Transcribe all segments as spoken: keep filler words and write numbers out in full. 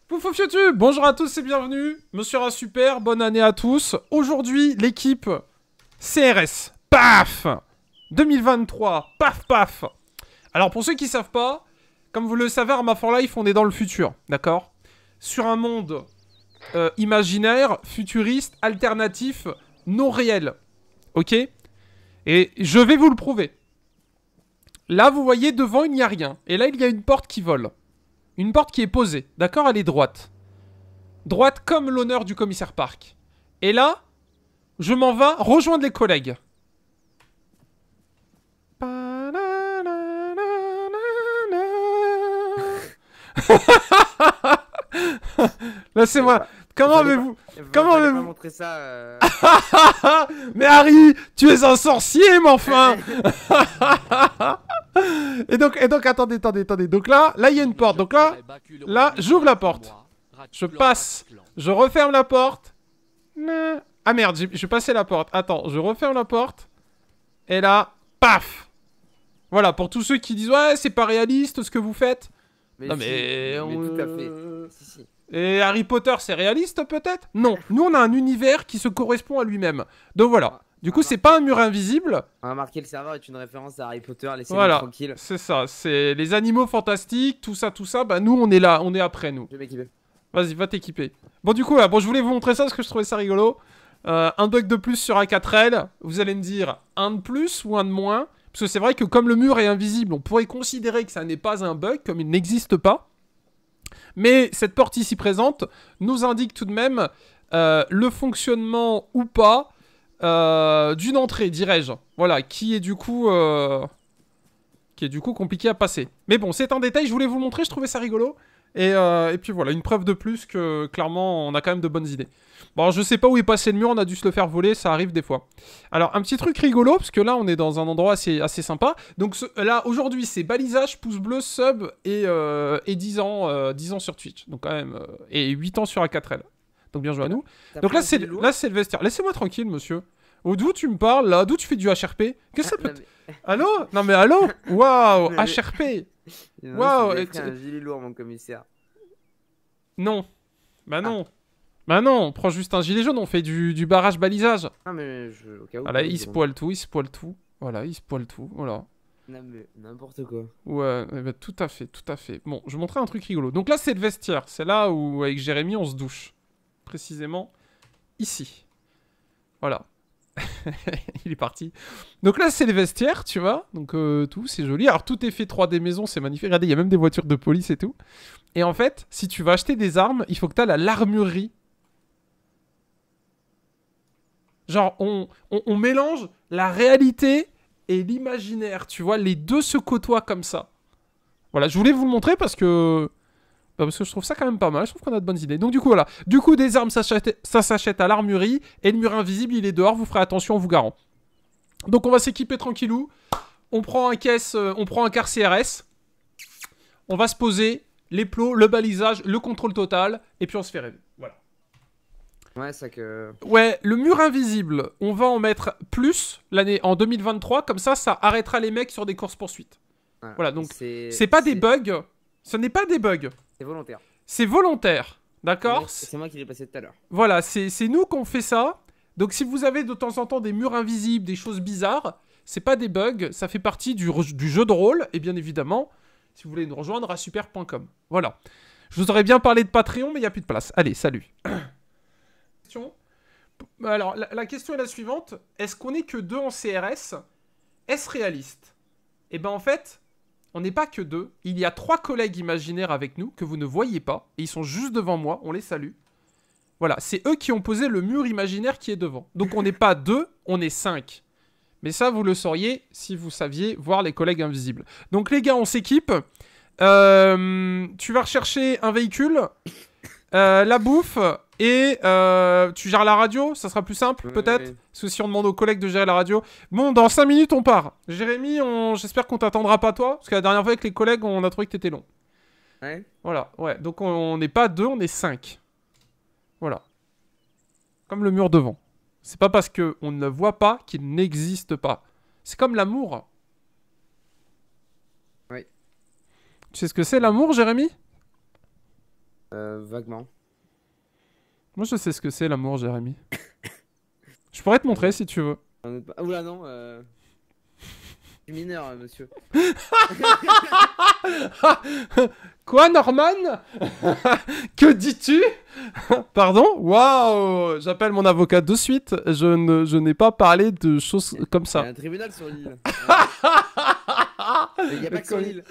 Pouf pouf youtube, bonjour à tous et bienvenue. Monsieur Rasuper, bonne année à tous. Aujourd'hui, l'équipe C R S, paf deux mille vingt-trois, paf paf. Alors pour ceux qui savent pas, comme vous le savez, Arma for Life, on est dans le futur, d'accord? Sur un monde euh, imaginaire, futuriste, alternatif, non réel, ok? Et je vais vous le prouver. Là, vous voyez, devant, il n'y a rien. Et là, il y a une porte qui vole. Une porte qui est posée, d'accord? Elle est droite. Droite comme l'honneur du commissaire Park. Et là, je m'en vais rejoindre les collègues. Laissez-moi. Comment avez-vous... Comment avez-vous... montrer ça euh... Mais Harry, tu es un sorcier, mais enfin. Et donc, et donc, attendez, attendez, attendez. Donc là, là, il y a une porte. Donc là, là, j'ouvre la porte. Je passe. Je referme la porte. Ah merde, j'ai j'ai passé la porte. Attends, je referme la porte. Et là, paf. Voilà, pour tous ceux qui disent, ouais, c'est pas réaliste ce que vous faites. Mais Non si, mais... mais on- tout à fait. Si, si. Et Harry Potter, c'est réaliste peut-être? Non, nous on a un univers qui se correspond à lui-même. Donc voilà. Du coup, c'est pas un mur invisible. On a marqué le serveur est une référence à Harry Potter, laissez-moi Voilà. tranquille. C'est ça. C'est les animaux fantastiques, tout ça, tout ça. Bah nous, on est là, on est après nous. Je vais m'équiper. Vas-y, va t'équiper. Bon, du coup, là, bon, je voulais vous montrer ça parce que je trouvais ça rigolo. Euh, un bug de plus sur A quatre L. Vous allez me dire un de plus ou un de moins. Parce que c'est vrai que comme le mur est invisible, on pourrait considérer que ça n'est pas un bug, comme il n'existe pas. Mais cette porte ici présente nous indique tout de même euh, le fonctionnement ou pas euh, d'une entrée, dirais-je. Voilà, qui est du coup... Euh, qui est du coup compliqué à passer. Mais bon, c'est un détail, je voulais vous le montrer, je trouvais ça rigolo. Et, euh, et puis voilà, une preuve de plus que, clairement, on a quand même de bonnes idées. Bon, alors, je sais pas où est passé le mur, on a dû se le faire voler, ça arrive des fois. Alors, un petit truc rigolo, parce que là, on est dans un endroit assez, assez sympa. Donc ce- là, aujourd'hui, c'est balisage, pouce bleu, sub et, euh, et dix ans, euh, dix ans sur Twitch. Donc quand même, euh, et huit ans sur A quatre L. Donc bien joué à nous. T'as Donc pris là, un c'est gilet lourd là, c'est le vestiaire. Laissez-moi tranquille, monsieur. Oh, d'où tu me parles, là? D'où tu fais du H R P? Qu'est-ce que ça Ah, peut... non, mais- Allô? Non mais allô? Waouh, Non, mais- H R P. Non, Waouh, j'ai et pris tu- un gilet lourd, mon commissaire. Non. Bah non. Bah non, on prend juste un gilet jaune, on fait du, du barrage balisage. Ah, mais je... au cas où. Voilà, quoi, il je se demande. poile tout, il se poile tout. Voilà, il se poile tout, voilà. Non, mais n'importe quoi. Ouais, eh ben, tout à fait, tout à fait. Bon, je vais vous montrer un truc rigolo. Donc là, c'est le vestiaire. C'est là où, avec Jérémy, on se douche. Précisément, ici. Voilà. Il est parti. Donc là, c'est les vestiaires, tu vois. Donc euh, tout, c'est joli. Alors, tout est fait trois D maison, c'est magnifique. Regardez, il y a même des voitures de police et tout. Et en fait, si tu vas acheter des armes, il faut que tu aies la l'armurerie. Genre, on, on, on mélange la réalité et l'imaginaire, tu vois. Les deux se côtoient comme ça. Voilà, je voulais vous le montrer parce que... bah, parce que je trouve ça quand même pas mal. Je trouve qu'on a de bonnes idées. Donc du coup, voilà. Du coup, des armes, ça s'achète, ça s'achète à l'armurerie. Et le mur invisible, il est dehors. Vous ferez attention, on vous garant. Donc on va s'équiper tranquillou. On prend un caisse, euh, on prend un car C R S. On va se poser. Les plots, le balisage, le contrôle total. Et puis on se fait rêver. Voilà. Ouais, ça que. Ouais, le mur invisible, on va en mettre plus l'année en deux mille vingt-trois. Comme ça, ça arrêtera les mecs sur des courses-poursuites. Voilà, donc c'est c'est pas des c'est- bugs. Ce n'est pas des bugs. C'est volontaire. C'est volontaire. D'accord? C'est c'est moi qui l'ai passé tout à l'heure. Voilà, c'est c'est nous qu'on fait ça. Donc si vous avez de temps en temps des murs invisibles, des choses bizarres, c'est pas des bugs, ça fait partie du, re- du jeu de rôle. Et bien évidemment, si vous voulez nous rejoindre, à super point com. Voilà. Je vous aurais bien parlé de Patreon, mais il n'y a plus de place. Allez, salut. Question. Alors, la, la question est la suivante. Est-ce qu'on est que deux en C R S? Est-ce réaliste? Eh ben en fait, on n'est pas que deux. Il y a trois collègues imaginaires avec nous que vous ne voyez pas. Et ils sont juste devant moi. On les salue. Voilà, c'est eux qui ont posé le mur imaginaire qui est devant. Donc on n'est pas deux, on est cinq. Mais ça, vous le sauriez si vous saviez voir les collègues invisibles. Donc les gars, on s'équipe. Euh, tu vas rechercher un véhicule, euh, la bouffe, et euh, tu gères la radio. Ça sera plus simple, Ouais, peut-être. ouais. Parce que si on demande aux collègues de gérer la radio. Bon, dans cinq minutes, on part. Jérémy, on... j'espère qu'on t'attendra pas toi. Parce que la dernière fois avec les collègues, on a trouvé que t'étais long. Ouais. Voilà, ouais. Donc on n'est pas deux, on est cinq. Voilà. Comme le mur devant. C'est pas parce que on ne le voit pas qu'il n'existe pas. C'est comme l'amour. Oui. Tu sais ce que c'est l'amour, Jérémy? Euh, vaguement. Moi, je sais ce que c'est l'amour, Jérémy. Je pourrais te montrer si tu veux. Un autre- Ah, oula, non. Euh... Je suis mineur, euh, monsieur. Quoi, Norman? Que dis-tu? Pardon? Waouh! J'appelle mon avocat de suite. Je ne, je n'ai pas parlé de choses comme Il y a ça. un tribunal sur l'île. Il y a pas que sur l'île.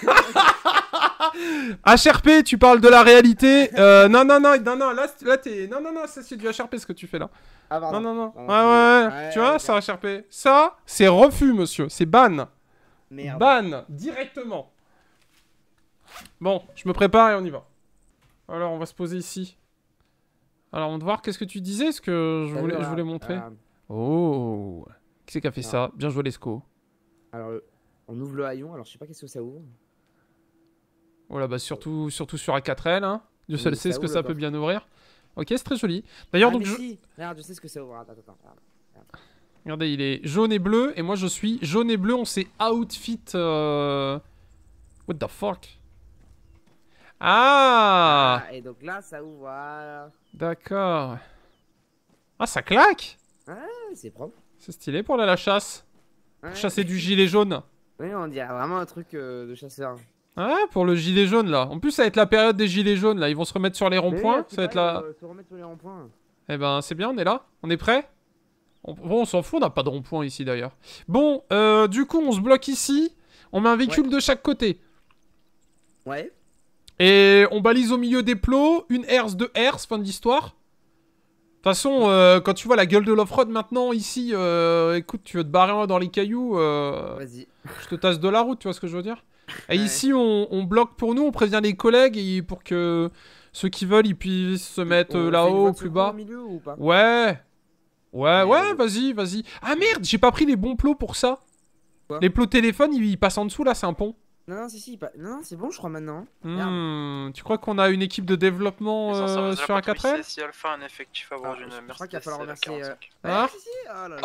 H R P, tu parles de la réalité. Euh, non, non, non, non, non, là, là t'es. Non, non, non, ça c'est du H R P ce que tu fais là. Ah, pardon. Non, non, non. Pardon, Ouais, ouais, ouais. ouais, Tu vois, ouais, ça H R P. Ça, c'est refus, monsieur. C'est ban. Merde. Ban, directement. Bon, je me prépare et on y va. Alors, on va se poser ici. Alors, on va voir, qu'est-ce que tu disais? Ce que je T'as voulais, vu, je là, voulais montrer. euh, Oh. Qui c'est qui a fait Ah. ça? Bien joué, Lesco. Alors, euh, on ouvre le haillon. Alors, je sais pas qu'est-ce que ça ouvre. Oh là, bah, surtout, surtout sur A quatre L, hein. Dieu Oui, seul ça sait ce que ouvre ça le peut coffre. bien ouvrir. Ok, c'est très joli. D'ailleurs, Ah, donc, mais je... si. Regarde, je sais ce que ça ouvre. Attends, attends, attends. regardez, il est jaune et bleu, et moi je suis jaune et bleu, on s'est outfit... Euh... What the fuck? Ah, Ah, et donc là, ça ouvre. Voilà. d'accord. Ah, ça claque. Ah, c'est propre. C'est stylé pour aller à la chasse. Ouais. Pour chasser du gilet jaune. Oui, on dirait vraiment un truc euh, de chasseur. Ah, pour le gilet jaune, là. En plus, ça va être la période des gilets jaunes, là. Ils vont se remettre sur les ronds-points. Ça va être la... Euh, se remettre sur les ronds-points. Eh ben, c'est bien, on est là. On est prêt? on... Bon, on s'en fout, on n'a pas de rond-point ici, d'ailleurs. Bon, euh, du coup, on se bloque ici. On met un véhicule Ouais. de chaque côté. Ouais. Et on balise au milieu des plots. Une herse, deux herses, fin de l'histoire. De toute façon, euh, quand tu vois la gueule de l'off-road maintenant, ici, euh, écoute, tu veux te barrer dans les cailloux, euh, Vas-y. je te tasse de la route, tu vois ce que je veux dire? Et Ouais. ici, on, on bloque pour nous, on prévient les collègues et pour que ceux qui veulent, ils puissent se mettre On euh, fait une là-haut, voie de plus secours bas. Au milieu ou pas? Ouais. Ouais, Ouais, ouais, ouais. vas-y, vas-y. Ah merde, j'ai pas pris les bons plots pour ça. Quoi? Les plots téléphone, ils, ils passent en dessous, là, c'est un pont. Non, non, si, si. Pas... Non, non, c'est bon, je crois maintenant. Hmm, tu crois qu'on a une équipe de développement Les euh, ensembles de sur la A quatre L? patrouille C S I Alpha, un effectif à bord Ah, d'une je Mercedes crois qu'il va falloir remercier, euh, quarante-cinq. Ah. Ouais, si, si. Oh là là.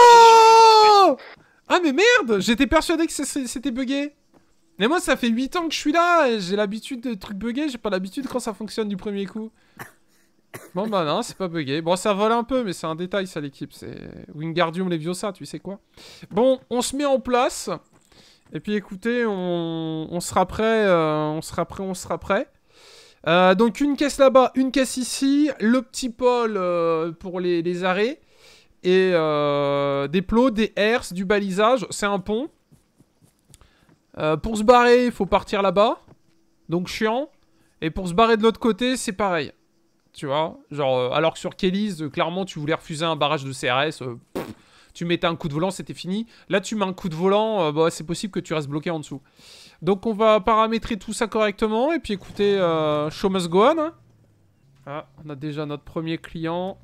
Oh! Ah mais merde, j'étais persuadé que c'est- c'était bugué. Mais moi ça fait huit ans que je suis là et j'ai l'habitude de trucs buggés, j'ai pas l'habitude quand ça fonctionne du premier coup. Bon bah non, c'est pas bugué. Bon ça vole un peu mais c'est un détail ça l'équipe, c'est Wingardium Leviosa, tu sais quoi. Bon, on se met en place. Et puis écoutez, on, on sera prêt, euh, on sera prêt, on sera prêt. Euh, donc une caisse là-bas, une caisse ici, le petit pôle euh, pour les, les arrêts. Et euh, des plots, des herses, du balisage, c'est un pont. Euh, pour se barrer, il faut partir là-bas. Donc chiant. Et pour se barrer de l'autre côté, c'est pareil. Tu vois, genre, euh, alors que sur Kelly's, euh, clairement, tu voulais refuser un barrage de C R S. Euh, pff, tu mettais un coup de volant, c'était fini. Là, tu mets un coup de volant, euh, bah, c'est possible que tu restes bloqué en dessous. Donc, on va paramétrer tout ça correctement. Et puis, écoutez, euh, show must go on. Hein. Ah, on a déjà notre premier client.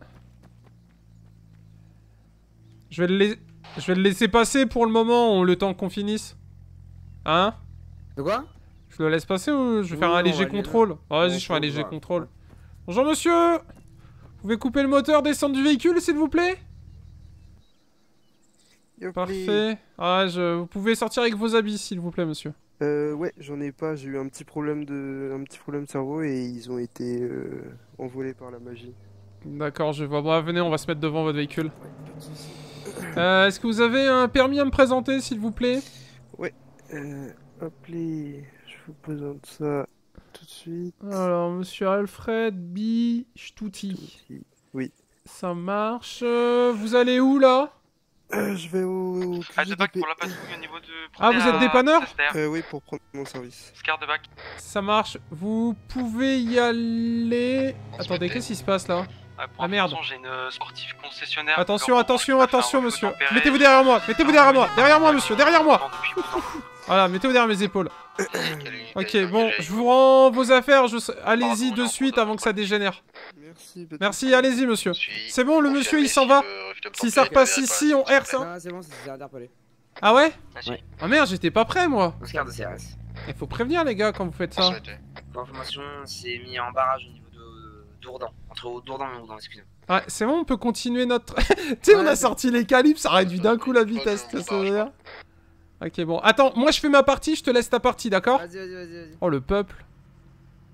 Je vais, le lais- je vais le laisser passer pour le moment, on- le temps qu'on finisse. Hein? De quoi? Je le laisse passer ou je vais Oui, faire un on léger va le- contrôle? Oh, vas-y, on je fais un peut, léger voilà. contrôle. Bonjour monsieur! Vous pouvez couper le moteur, descendre du véhicule s'il vous plaît? Parfait. Ah, je... Vous pouvez sortir avec vos habits s'il vous plaît monsieur. Euh, ouais, j'en ai pas. J'ai eu un petit problème de, un petit problème de cerveau et ils ont été euh, envolés par la magie. D'accord, je vois. Bon, venez, on va se mettre devant votre véhicule. Ouais, pas de soucis. Euh, Est-ce que vous avez un permis à me présenter s'il vous plaît? Euh, hop les, je vous présente ça tout de suite. Alors, monsieur Alfred B. Stuti. Oui. Ça marche. Euh, vous allez où là? Euh, je vais au. au Ah, de bac Q G D P. pour la patrouille au niveau de. Ah, vous êtes dépanneur? Euh, oui, pour prendre mon service. Scar de bac. Ça marche. Vous pouvez y aller. Attendez, qu'est-ce qui se passe là? Ah, pour Ah, merde. information, j'ai une sportive concessionnaire. Attention, Leur attention, branche, attention, ça fait un monsieur. refus tempéré. Mettez-vous derrière moi, mettez-vous derrière moi, derrière moi, monsieur, derrière moi. Depuis longtemps. Voilà, mettez-vous derrière mes épaules. Ok, bon, je vous rends vos affaires. Je... Allez-y de suite avant que ça dégénère. Merci. pas de Merci, soucis. allez-y, monsieur. C'est bon, le monsieur, il s'en va. Si ça repasse ici, on herse, hein. Ah, c'est bon, c'est interpellé. Ah ouais? Ouais. Ah merde, j'étais pas prêt, moi. Oscar de C R S. Il faut prévenir, les gars, quand vous faites ça. Pour information, c'est mis en barrage au niveau de Dourdan. Entre Dourdan et Dourdan, excusez-moi. Ouais, c'est bon, on peut continuer notre... tu sais, on Ouais, a c'est- sorti les calibres, ça réduit d'un coup la vitesse, tu vois ce que je veux dire? Ok, bon. Attends, moi je fais ma partie, je te laisse ta partie, d'accord? Vas-y, vas-y, vas-y, vas-y. Oh, le peuple.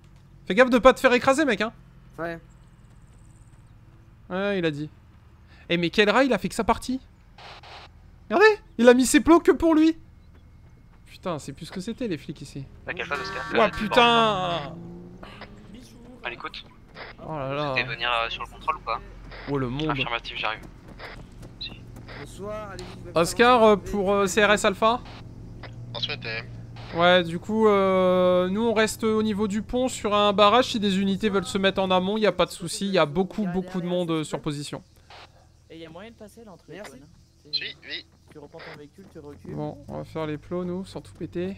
Fais gaffe de pas te faire écraser, mec, hein. Ouais. Ouais, il a dit. Eh, mais quel rat il a fait que sa partie? Regardez, il a mis ses plots que pour lui. Putain, c'est plus ce que c'était les flics ici. T'inquiète pas, Oscar. Ouah, putain. À l'écoute. Oh là là. Vous venir euh, sur le contrôle ou pas? Oh le monde. Affirmatif, j'arrive. Bonsoir, allez-y, je vais Oscar, euh, prendre- pour euh, C R S Alpha. Transmettez. Ouais, du coup, euh, nous on reste au niveau du pont sur un barrage. Si des unités veulent se mettre en amont, il n'y a pas de souci. Il y a beaucoup, beaucoup de monde euh, sur position. Et il y a moyen de passer là entre les Merci. cônes, hein. C'est- Oui, oui. Tu reprends ton véhicule, tu recules. Bon, on va faire les plots, nous, sans tout péter.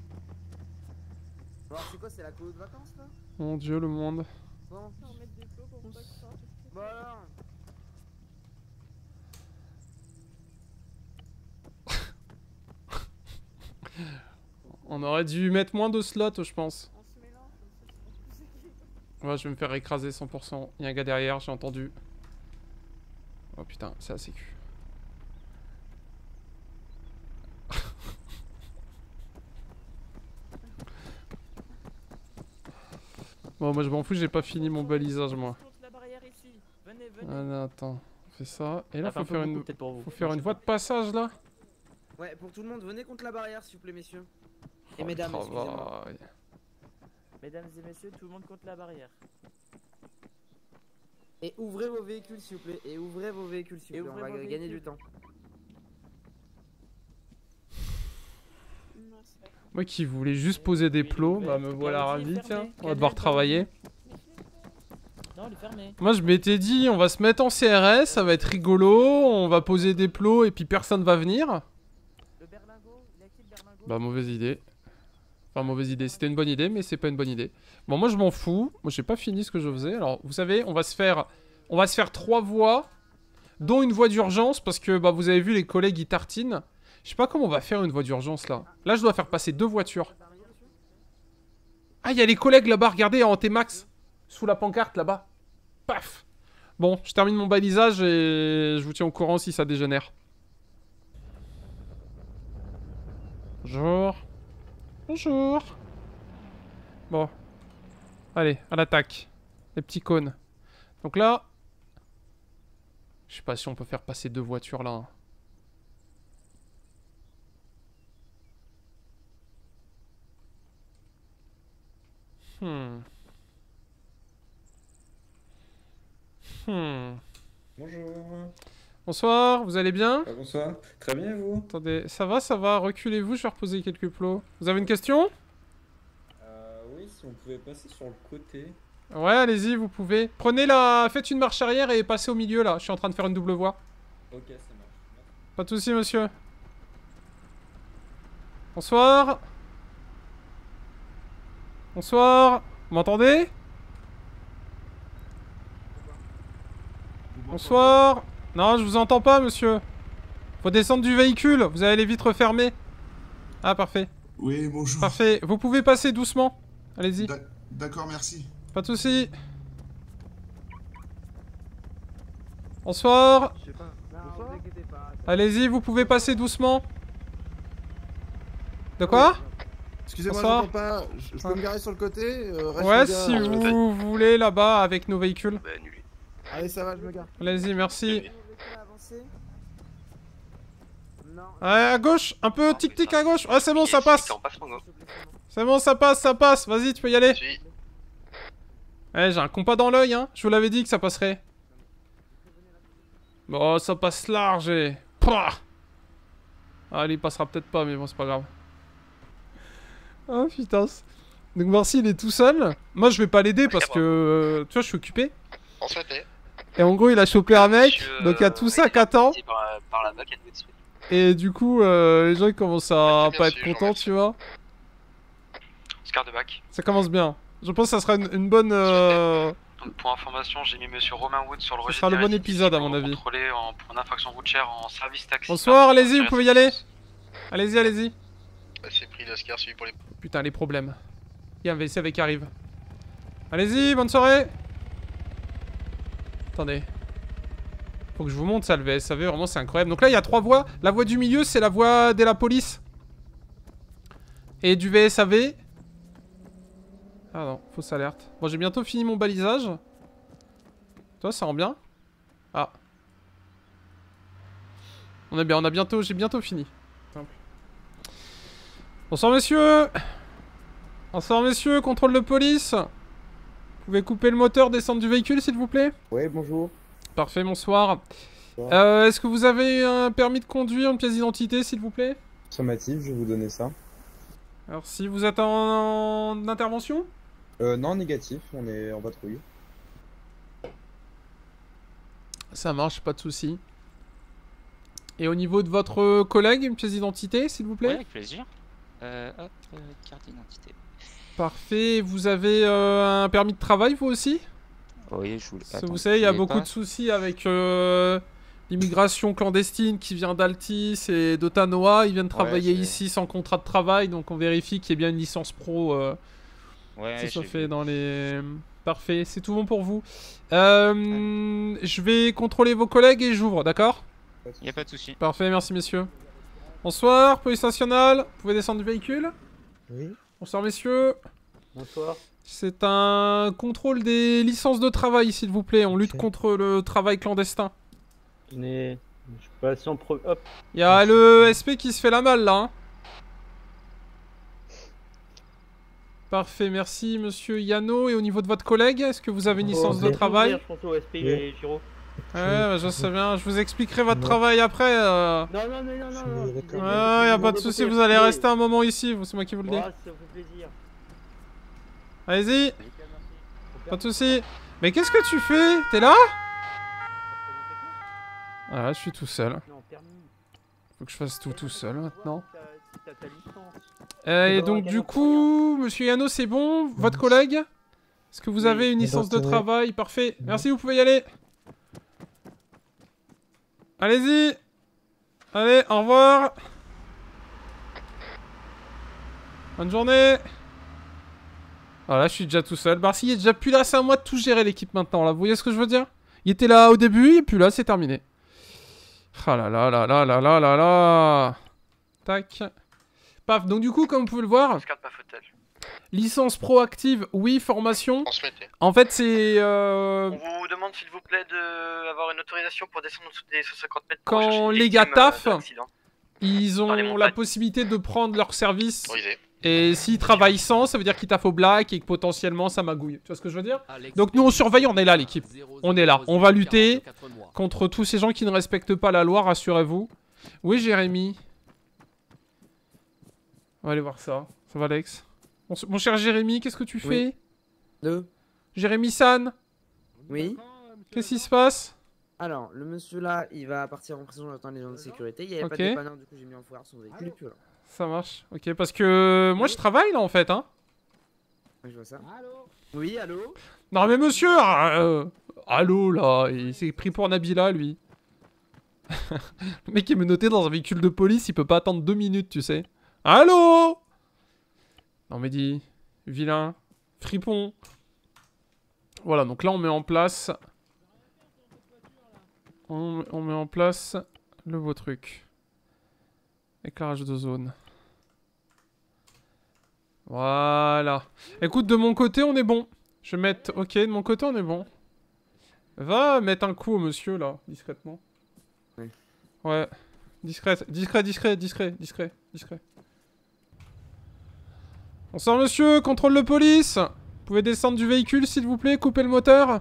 Bon, c'est quoi, c'est la colo de vacances là? Mon dieu, le monde. Bon. Bon alors. On aurait dû mettre moins de slots, je pense. Ouais, je vais me faire écraser cent pour cent. Il y a un gars derrière, j'ai entendu. Oh putain, c'est assez cul. Bon, moi je m'en fous, j'ai pas fini mon balisage, moi. La barrière ici. Venez, venez. Ah, attends, on fait ça. Et là, Ah, faut un peu faire beaucoup, une, peut-être pour vous. faut faire une voie de passage là. Ouais, pour tout le monde, venez contre la barrière s'il vous plaît, messieurs. Oh, le mesdames, excusez-moi. travail. Mesdames et messieurs, tout le monde contre la barrière. Et ouvrez vos véhicules s'il vous plaît. Et ouvrez vos véhicules s'il Et vous plaît. On ouvrez va vos gagner véhicules. du temps. Moi qui voulais juste poser des plots, bah me voilà ravi, tiens. On va devoir travailler. Non, elle est fermée. Moi je m'étais dit, on va se mettre en C R S, ça va être rigolo, on va poser des plots et puis personne va venir. Le berlingot, il a qui le berlingot? Bah mauvaise idée. Enfin mauvaise idée, c'était une bonne idée mais c'est pas une bonne idée. Bon moi je m'en fous, moi j'ai pas fini ce que je faisais. Alors vous savez, on va se faire on va se faire trois voies, dont une voie d'urgence parce que bah vous avez vu les collègues ils tartinent. Je sais pas comment on va faire une voie d'urgence là. Là je dois faire passer deux voitures. Ah il y a les collègues là-bas, regardez en T-Max. Sous la pancarte là-bas. Paf. Bon, je termine mon balisage et je vous tiens au courant si ça dégénère. Bonjour. Bonjour. Bon. Allez, à l'attaque. Les petits cônes. Donc là... Je sais pas si on peut faire passer deux voitures là. hein. Hmm. Hmm. Bonjour. Bonsoir, vous allez bien? Ah, bonsoir. Très bien, et vous? Attendez, ça va, ça va, reculez-vous, je vais reposer quelques plots. Vous avez une question? Euh, oui, si on pouvait passer sur le côté. Ouais, allez-y, vous pouvez. Prenez la... Faites une marche arrière et passez au milieu, là. Je suis en train de faire une double voie. Ok, ça marche. Pas de soucis, monsieur. Bonsoir. Bonsoir. Vous m'entendez? Bonsoir. Non, je vous entends pas, monsieur. Faut descendre du véhicule. Vous avez les vitres fermées. Ah, parfait. Oui, bonjour. Parfait. Vous pouvez passer doucement. Allez-y. D'ac- D'accord, merci. Pas de soucis. Bonsoir. Je sais pas. Non, vous inquiétez pas. Allez-y, vous pouvez passer doucement. De quoi? Excusez-moi, Bonsoir. j'entends pas. Je, je peux me garer sur le côté euh, reste Ouais, le gars, si euh, vous voulez, là-bas, avec nos véhicules. Bah, annulé. Allez, ça va, je me gare. Allez-y, merci. Non. Ouais, à gauche, un peu tic-tic à gauche. Ouais, c'est bon, ça passe. En passant, go. C'est bon, ça passe, ça passe. Vas-y, tu peux y aller. Si. Ouais, j'ai un compas dans l'œil, hein. Je vous l'avais dit que ça passerait. Bon, ça passe large et... Pouah. Allez, il passera peut-être pas, mais bon, c'est pas grave. Oh, putain. Donc, Marcy, il est tout seul. Moi, je vais pas l'aider parce que... euh, tu vois, je suis occupé. Transmettez. Et en gros, il a chopé un mec. Monsieur, Donc, il y a euh, tout ça qu'attend. c'est Par, par là-bas qu'elle devait se faire. Et du coup, euh, les gens, ils commencent à Merci, pas merci, être je vous contents, remercie. tu vois. Oscar de bac. Ça commence bien. Je pense que ça sera une, une bonne... euh, Donc pour information, j'ai mis monsieur Romain Wood sur le Ce registre. sera le des bon récidives épisode, à pour mon avis. contrôler en, pour une infraction routière en service taxi. Bonsoir, Enfin, allez-y, vous pouvez y aller. Allez-y, allez-y. Bah, c'est pris d'Oscar, suivi pour les. Putain, les problèmes. Il y a un V C V qui arrive. Allez-y, bonne soirée. Attendez. Faut que je vous montre ça, le V S A V, vraiment, c'est incroyable. Donc là, il y a trois voies. La voie du milieu, c'est la voie de la police. Et du V S A V. Ah non, fausse alerte. Bon, j'ai bientôt fini mon balisage. Toi, ça rend bien? Ah. On est bien, on a bientôt, j'ai bientôt fini. Simple. Bonsoir messieurs. Bonsoir messieurs, contrôle de police. Vous pouvez couper le moteur, descendre du véhicule s'il vous plaît? Ouais, bonjour. Parfait, bonsoir. Bonsoir. Euh, Est-ce que vous avez un permis de conduire, une pièce d'identité s'il vous plaît? Sommatif, je vais vous donner ça. Alors si vous êtes en, en intervention? Euh, non, négatif, on est en patrouille. Ça marche, pas de souci. Et au niveau de votre collègue, une pièce d'identité s'il vous plaît? Ouais, avec plaisir. Euh, hop, euh, carte d'identité. Parfait, vous avez euh, un permis de travail vous aussi? Oui, je vous Parce que attends, vous savez, il y a je l'ai beaucoup pas. de soucis avec euh, l'immigration clandestine qui vient d'Altis et d'Otanoa. Ils viennent travailler c'est- ici sans contrat de travail, donc on vérifie qu'il y ait bien une licence pro euh, Ouais, qui soit j'ai fait vu. dans les... Parfait, c'est tout bon pour vous. Euh, je vais contrôler vos collègues et j'ouvre, d'accord? Y a pas de souci. Parfait, merci messieurs. Bonsoir, police nationale. Vous pouvez descendre du véhicule? Oui. Bonsoir messieurs. Bonsoir. C'est un contrôle des licences de travail, s'il vous plaît. On lutte Ok. contre le travail clandestin. Je n'ai. Je suis pas si en pro. Hop. Il y a le S P qui se fait la malle là. Hein. Parfait, merci monsieur Yano. Et au niveau de votre collègue, est-ce que vous avez une licence de travail? Je pense au S P et Giro. Ouais, bah, je sais bien. Je vous expliquerai votre travail après. Euh... Non, non, non, non, non. non. Ouais, y a pas de souci. Vous allez rester un moment ici. vous- C'est moi qui vous le dis. Ouais, ça fait plaisir. Allez-y. Pas de souci. Mais qu'est-ce que tu fais? T'es là? Ah, là, je suis tout seul. Non, permis. Faut que je fasse tout tout seul maintenant. Si t'as ta licence. Euh, et Faut donc avoir du un coup, monsieur Yano, c'est bon? Votre collègue? Est-ce que vous Oui. avez une licence de Identité. travail? Parfait. Merci, vous pouvez y aller. Allez-y. Allez, au revoir. Bonne journée. Voilà, je suis déjà tout seul. Barcy est déjà plus là, c'est à moi de tout gérer l'équipe maintenant là. Vous voyez ce que je veux dire? Il était là au début, il est plus là, c'est terminé. Ah là là là là là là là là. Tac. Paf, donc du coup, comme vous pouvez le voir, Escarte pas fauteuil. licence proactive, oui, formation. Transmettez. En fait, c'est euh, On vous demande s'il vous plaît d'avoir une autorisation pour descendre en dessous des cent cinquante mètres. pour rechercher quand des les gars victimes, euh, taffent, d'accidents. ils dans les ont montagnes. la possibilité de prendre leur service. Autorisé. Et s'ils travaillent sans, ça veut dire qu'ils taffent au black et que potentiellement ça magouille. Tu vois ce que je veux dire? Donc nous on surveille, on est là l'équipe. On est là, on va lutter contre tous ces gens qui ne respectent pas la loi, rassurez-vous. Oui Jérémy. On va aller voir ça. Ça va Alex? Mon, mon cher Jérémy, qu'est-ce que tu fais? Oui. Deux. Jérémy San, Oui. qu'est-ce qui se passe? Alors, le monsieur là, il va partir en prison, j'attends les gens de sécurité. Il n'y avait Ok. pas de dépanneur, du coup j'ai mis en foire son véhicule. Puis voilà. Ça marche. Ok, parce que moi je travaille là en fait hein. Ouais, je vois ça. Oui, allô? Non mais monsieur, euh, allô là, il s'est pris pour Nabila lui. Le mec est menotté dans un véhicule de police, il peut pas attendre deux minutes, tu sais. Allô? Non mais dis, vilain, fripon. Voilà, donc là on met en place... On, on met en place le beau truc. Éclairage de zone. Voilà. Écoute, de mon côté, on est bon. Je vais mettre... Ok, de mon côté, on est bon. Va mettre un coup au monsieur, là, discrètement. Oui. Ouais. Discret, discret, discret, discret, discret, discret. Bonsoir, monsieur. Contrôle de police. Vous pouvez descendre du véhicule, s'il vous plaît. Couper le moteur.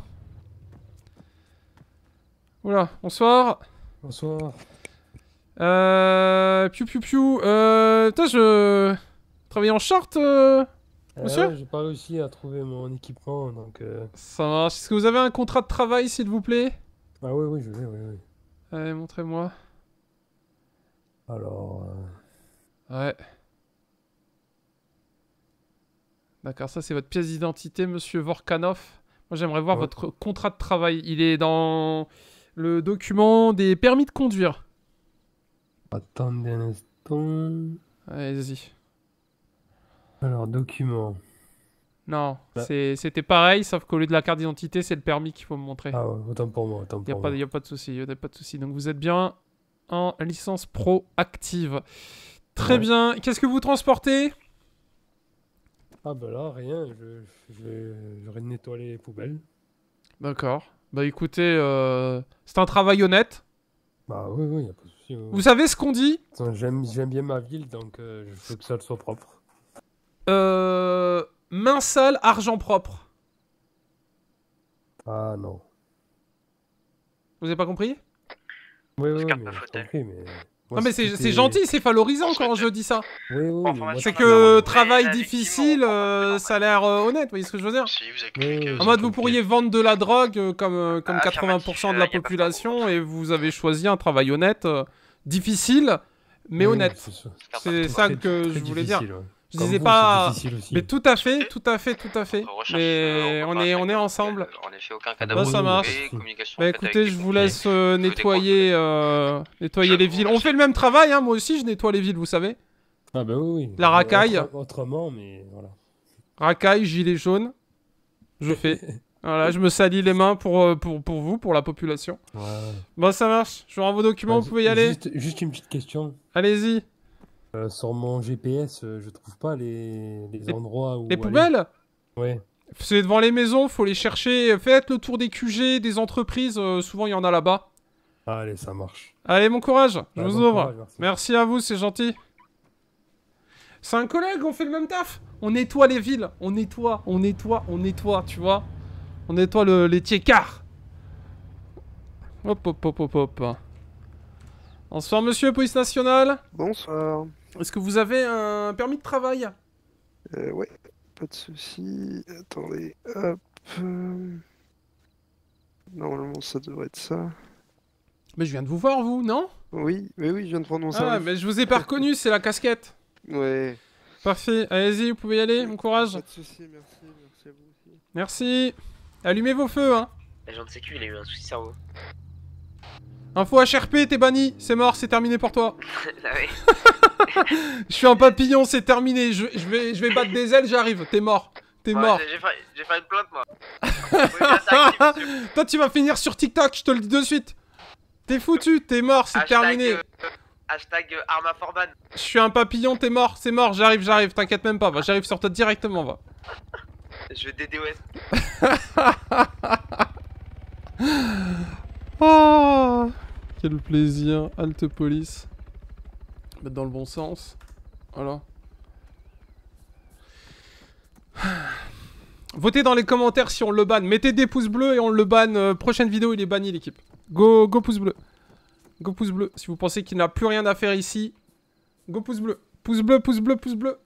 Oula, bonsoir. Bonsoir. Euh... Piu piu piu. Euh... Putain, je... Travaille en short, euh... Monsieur ouais, j'ai pas réussi à trouver mon équipement, donc... Euh... Ça marche. Est-ce que vous avez un contrat de travail, s'il vous plaît? Ah oui, oui, je vais, oui, oui. Allez, montrez-moi. Alors... Euh... Ouais. D'accord, ça c'est votre pièce d'identité, monsieur Vorkanov. Moi j'aimerais voir Ouais. votre contrat de travail. Il est dans le document des permis de conduire. Attendez un instant... Allez-y. Alors, document. Non, Bah. c'est- c'était pareil, sauf qu'au lieu de la carte d'identité, c'est le permis qu'il faut me montrer. Ah ouais, autant pour moi, autant Il pour n'y a, pas- moi. y a pas de souci, y a pas de souci. Donc vous êtes bien en licence pro active. Très Ouais. bien. Qu'est-ce que vous transportez? Ah bah là, rien, je, je vais, je vais nettoyer les poubelles. D'accord. Bah écoutez, euh, c'est un travail honnête. Bah oui, oui, y a pas de souci. oui. Vous savez ce qu'on dit? J'aime j'aime bien ma ville, donc euh, je veux que ça soit propre. Euh... Main sale, argent propre. Ah non. Vous avez pas compris? Oui, oui, Oscar mais pas j'ai fauteuil. compris, mais... Non mais c'est c'est gentil, c'est valorisant quand je dis ça. Oui, oui, mais moi, C'est je- que Ouais, travail là, difficile, effectivement, euh, ça a l'air euh, honnête, vous voyez ce que je veux dire? Si, vous avez Oui, cliqué. oui, En mode, j'ai vous compris. pourriez vendre de la drogue euh, comme, euh, comme Ah, quatre-vingts pour cent de la affirmatif, euh, y a pas de population et vous avez choisi un travail honnête, euh, difficile, mais Oui, honnête. c'est ça. C'est Très, ça très, que très je voulais dire. difficile, ouais. Je Comme disais vous, pas... c'est difficile aussi. Mais tout à fait, tout à fait, tout à fait. Recherche, Mais euh, on repas est, on est avec- ensemble. En effet, aucun Bah, cadavre ça retrouvé, marche. communication Bah faite écoutez, avec je les vous pompiers. laisse euh, Je vous nettoyer, euh, nettoyer les villes. On fait le même travail, hein, moi aussi je nettoie les villes, vous savez. Ah bah oui, oui. La racaille. Autre- Autrement, mais voilà. Racaille, gilet jaune, je fais. Voilà, je me salis les mains pour, euh, pour, pour vous, pour la population. Ouais. Bon, ça marche. Je vous rends vos documents, Bah, vous pouvez y aller. Juste, juste une petite question. Allez-y. Euh, sur mon G P S, euh, je trouve pas les, les, Les- endroits où Les aller. poubelles, Ouais. c'est devant les maisons, faut les chercher. Faites le tour des Q G, des entreprises, euh, souvent il y en a là-bas. Allez, ça marche. Allez, bon courage, je Bah, vous bon ouvre. courage, merci. Merci à vous, c'est gentil. C'est un collègue, on fait le même taf. On nettoie les villes, on nettoie, on nettoie, on nettoie, tu vois. On nettoie le, les tiécards. Hop, hop, hop, hop, hop. Bonsoir, monsieur, police nationale. Bonsoir. Est-ce que vous avez un permis de travail? Euh, ouais, pas de souci. Attendez, hop. euh, Normalement, ça devrait être ça. Mais je viens de vous voir, vous, non? Oui, mais oui, je viens de prendre mon Ah, service. mais je vous ai pas reconnu, c'est la casquette. Ouais. Parfait, allez-y, vous pouvez y aller, bon courage. Pas de souci, merci, merci à vous aussi. Merci. Allumez vos feux, hein. L'agent de sécu, il a eu un souci cerveau. Info H R P, t'es banni, c'est mort, c'est terminé pour toi. Ah oui. Je suis un papillon, c'est terminé. Je, je vais, je vais battre des ailes, j'arrive. T'es mort. T'es Ouais, mort. J'ai fait, j'ai fait une plainte, moi. Faut bien s'activer, monsieur. Toi, tu vas finir sur TikTok, je te le dis de suite. T'es foutu, t'es mort, c'est Hashtag, terminé. euh, hashtag euh, Arma Forban. Je suis un papillon, t'es mort, c'est mort, j'arrive, j'arrive. T'inquiète même pas, va, j'arrive sur toi directement, va. Je vais D D O S. Oh, quel plaisir. Halte police. Mettre dans le bon sens. Voilà. Votez dans les commentaires si on le banne. Mettez des pouces bleus et on le banne. Euh, prochaine vidéo, il est banni, l'équipe. Go, go pouce bleu. Go pouce bleu. Si vous pensez qu'il n'a plus rien à faire ici, go pouce bleu. Pouce bleu, pouce bleu, pouce bleu.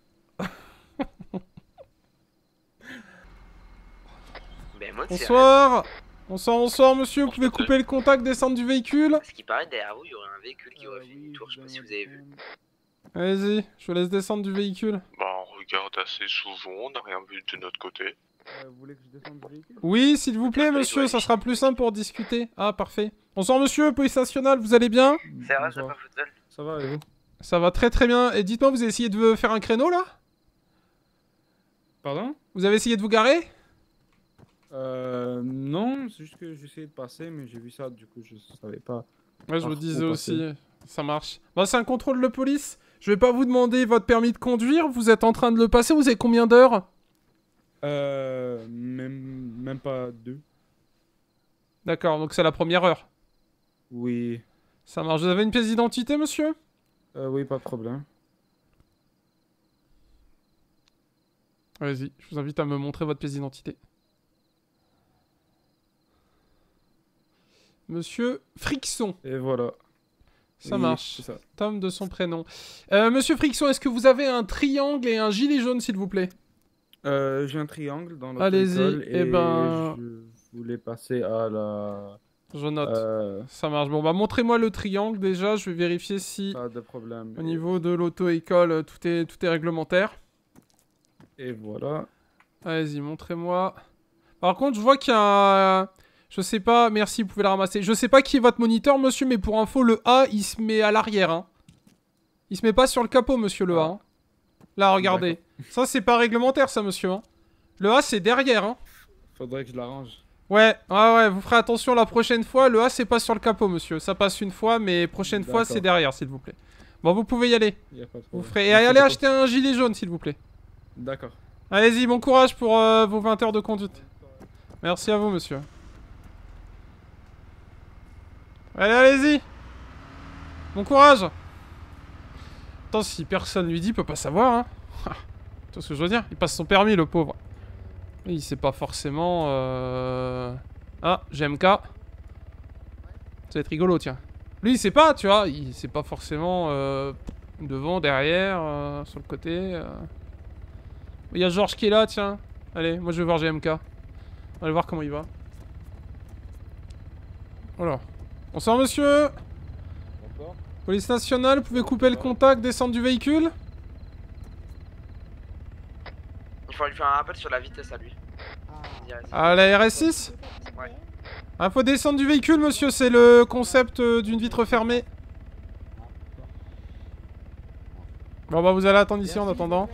Ben moi, c'est Bonsoir. Bonsoir, bonsoir, monsieur. Vous pouvez couper le contact, descendre du véhicule. ce qui paraît, derrière vous, il y aurait un véhicule qui aurait fait une tour. Je sais pas si vous avez vu. Allez-y, je vous laisse descendre du véhicule. Bah, on regarde assez souvent, on n'a rien vu de notre côté. Euh, vous voulez que je descende du véhicule? Oui, s'il vous plaît, monsieur, ça sera plus simple pour discuter. Ah, parfait. Bonsoir, monsieur, police nationale, vous allez bien? C'est vrai, j'ai pas foutu. Ça va, et vous? Ça va très très bien. Et dites-moi, vous avez essayé de faire un créneau, là? Pardon? Vous avez essayé de vous garer? Euh, non, c'est juste que j'essayais de passer, mais j'ai vu ça, du coup, je savais pas. Ouais, je par vous où disais passer. aussi. Ça marche. Bah, c'est un contrôle de police. Je vais pas vous demander votre permis de conduire. Vous êtes en train de le passer. Vous avez combien d'heures? Euh, même, même pas deux. D'accord, donc c'est la première heure. Oui. Ça marche. Vous avez une pièce d'identité, monsieur? Euh, oui, pas de problème. Vas-y, je vous invite à me montrer votre pièce d'identité. Monsieur Frixon. Et voilà. Ça Oui, marche. c'est ça. Tom de son prénom. Euh, Monsieur Frixon, est-ce que vous avez un triangle et un gilet jaune, s'il vous plaît? Euh, j'ai un triangle dans l'autre Allez-y, école eh et ben- je voulais passer à la... Je note. Euh, Ça marche. Bon, bah, montrez-moi le triangle déjà. Je vais vérifier si, pas de problème. au niveau de l'auto-école, euh, tout est, tout est réglementaire. Et voilà. Allez-y, montrez-moi. Par contre, je vois qu'il y a un... Je sais pas, merci, vous pouvez le ramasser. Je sais pas qui est votre moniteur, monsieur, mais pour info, le A, il se met à l'arrière, hein. Il se met pas sur le capot, monsieur, le A. Hein. Là, regardez. Ça, c'est pas réglementaire, ça, monsieur. Hein. Le A, c'est derrière, hein. Faudrait que je l'arrange. Ouais, ouais, ouais, vous ferez attention la prochaine fois. Le A, c'est pas sur le capot, monsieur. Ça passe une fois, mais prochaine fois, D'accord. c'est derrière, s'il vous plaît. Bon, vous pouvez y aller. Y a pas de Vous problème. ferez... Et Merci allez beaucoup. acheter un gilet jaune, s'il vous plaît. D'accord. Allez-y, bon courage pour euh, vos vingt heures de conduite. Merci à vous, monsieur. Allez, allez-y. Bon courage. Attends, si personne lui dit, il peut pas savoir, hein. Tu vois ce que je veux dire? Il passe son permis, le pauvre. Et il sait pas forcément... Euh... Ah, G M K. Ça va être rigolo, tiens. Lui, il sait pas, tu vois. Il sait pas forcément... Euh... Devant, derrière, euh... sur le côté... Euh... Il y a Georges qui est là, tiens. Allez, moi je vais voir G M K. On va aller voir comment il va. Voilà. Bonsoir, monsieur. Bonsoir. Police nationale, vous pouvez couper le contact, descendre du véhicule? Il faut lui faire un rappel sur la vitesse à lui. À la R S six? Ouais. Ah, faut descendre du véhicule, monsieur, c'est le concept euh, d'une vitre fermée. Bon, bah, vous allez attendre ici en attendant.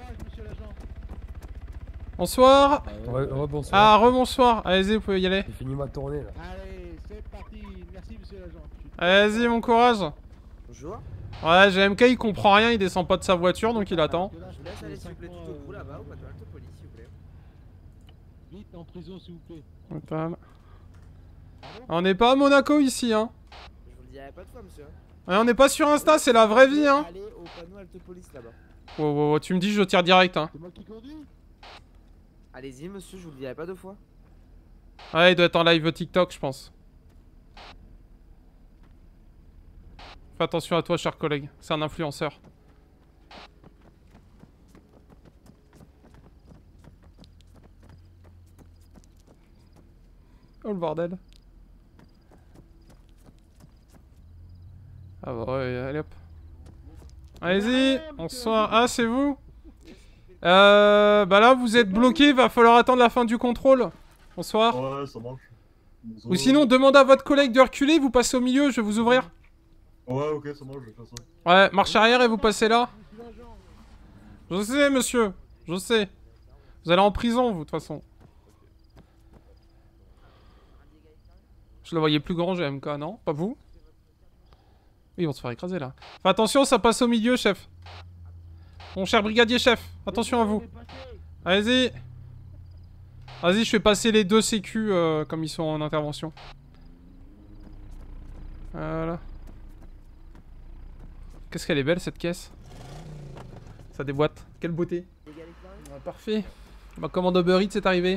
Bonsoir. Ouais, ouais, bonsoir. Ah, rebonsoir. Allez-y, vous pouvez y aller. J'ai fini ma tournée là. Allez, c'est parti. Merci, monsieur l'agent. Allez-y, bon courage. Bonjour. Ouais, G M K, il comprend rien, il descend pas de sa voiture, donc il attend. Je vous laisse aller s'il vous plaît tout au bout là-bas ou pas de la police s'il vous plaît. Vite en prison, s'il vous plaît. Attends. On n'est pas à Monaco ici, hein. Je vous le dirai pas de fois, monsieur. Ouais, on n'est pas sur Insta, c'est la vraie vie, hein. Allez au panneau halte police là-bas. Wow, wow, wow, tu me dis, je tire direct, hein. C'est moi qui conduis. Allez-y, monsieur, je vous le dirai pas deux fois. Ouais, il doit être en live TikTok, je pense. Fais attention à toi, cher collègue. C'est un influenceur. Oh le bordel. Ah bah ouais, allez hop. Allez-y, bonsoir. Ah, c'est vous? Euh, bah là, vous êtes bloqué, va falloir attendre la fin du contrôle. Bonsoir. Ouais, ça marche. Bonsoir. Ou sinon, demandez à votre collègue de reculer, vous passez au milieu, je vais vous ouvrir. Ouais, ok, ça marche, je vais faire ça. Ouais, marche arrière et vous passez là. Je sais, monsieur, je sais. Vous allez en prison, vous, de toute façon. Je le voyais plus grand, G M K, non? Pas vous? Oui, ils vont se faire écraser, là. Fais attention, ça passe au milieu, chef. Mon cher brigadier chef, attention à vous. Allez-y. Vas-y, je fais passer les deux sécu euh, comme ils sont en intervention. Voilà. Qu'est-ce qu'elle est belle cette caisse. Ça déboîte. Quelle beauté. Ah, parfait. Ma commande Uber Eats est arrivée.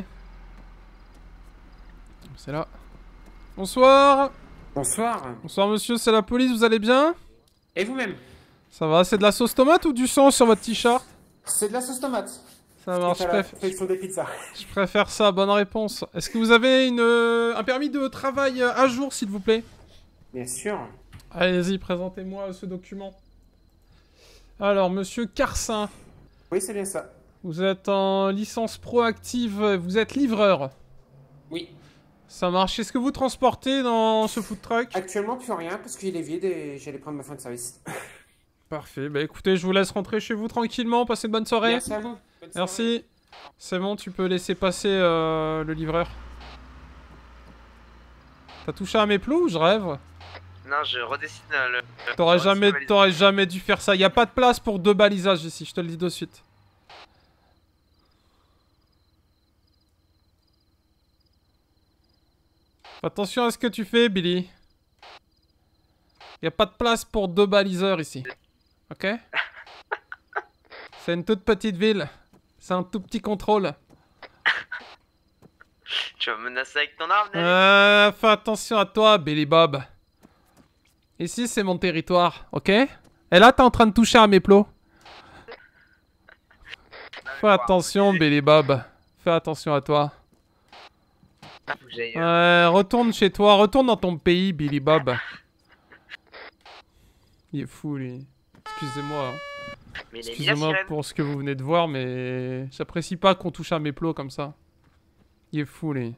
C'est là. Bonsoir. Bonsoir. Bonsoir monsieur, c'est la police, vous allez bien? Et vous-même? Ça va, c'est de la sauce tomate ou du sang sur votre t-shirt? C'est de la sauce tomate. Ça marche, je préfère... Fait sur des pizzas. Je préfère ça, bonne réponse. Est-ce que vous avez une, euh, un permis de travail euh, à jour, s'il vous plaît? Bien sûr. Allez-y, présentez-moi ce document. Alors, monsieur Carcin. Oui, c'est bien ça. Vous êtes en licence proactive, vous êtes livreur. Oui. Ça marche. Est-ce que vous transportez dans ce food truck? Actuellement, plus rien, parce qu'il est vide et j'allais prendre ma fin de service. Parfait. Bah écoutez, je vous laisse rentrer chez vous tranquillement. Passez une bonne soirée. Merci à vous. Bonne Merci. C'est bon, tu peux laisser passer euh, le livreur. T'as touché à mes plots ou je rêve? Non, je redessine euh, le... T'aurais je jamais, redessine t'aurais jamais dû faire ça. Y a pas de place pour deux balisages ici, je te le dis de suite. Fais attention à ce que tu fais, Billy. Y a pas de place pour deux baliseurs ici. Ok? C'est une toute petite ville. C'est un tout petit contrôle. Tu vas me menacer avec ton arme, Nelly? Euh, fais attention à toi, Billy Bob. Ici, c'est mon territoire, ok? Et là, t'es en train de toucher à mes plots. Fais attention, Billy Bob. Fais attention à toi. Euh, retourne chez toi, retourne dans ton pays, Billy Bob. Il est fou, lui. Excusez-moi. Excusez-moi pour ce que vous venez de voir, mais j'apprécie pas qu'on touche à mes plots comme ça. Il est fou, lui.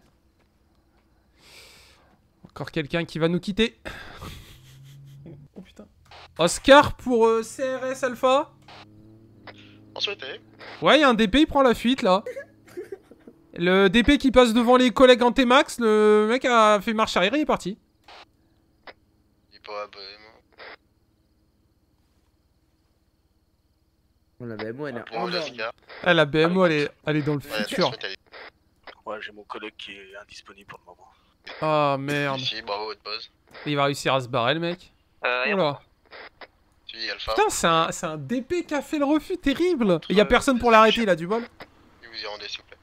Encore quelqu'un qui va nous quitter. Oh putain. Oscar pour euh, C R S Alpha. On souhaitait. Ouais, y a un D P, il prend la fuite là. Le D P qui passe devant les collègues en T-Max, le mec a fait marche arrière et il est parti. Il est pas Oh, la B M O, elle est Bon, endormie. Jessica. Ah, la B M O, elle est, elle est dans le Ouais, futur. transmette, elle est- Ouais, j'ai mon collègue qui est indisponible pour le moment. Ah, merde. Si, bravo, votre boss. Il va réussir à se barrer, le mec. Euh, Oula. Si, Alpha. Putain, c'est un, c'est un D P qui a fait le refus, terrible. Il y a personne pour l'arrêter, il a du bol. Et vous y rendez, s'il vous plaît.